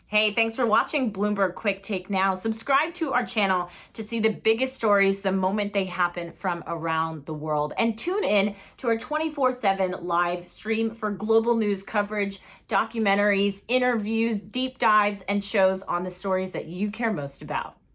Hey, thanks for watching Bloomberg Quicktake Now. Subscribe to our channel to see the biggest stories the moment they happen from around the world. And tune in to our 24/7 live stream for global news coverage, documentaries, interviews, deep dives, and shows on the stories that you care most about.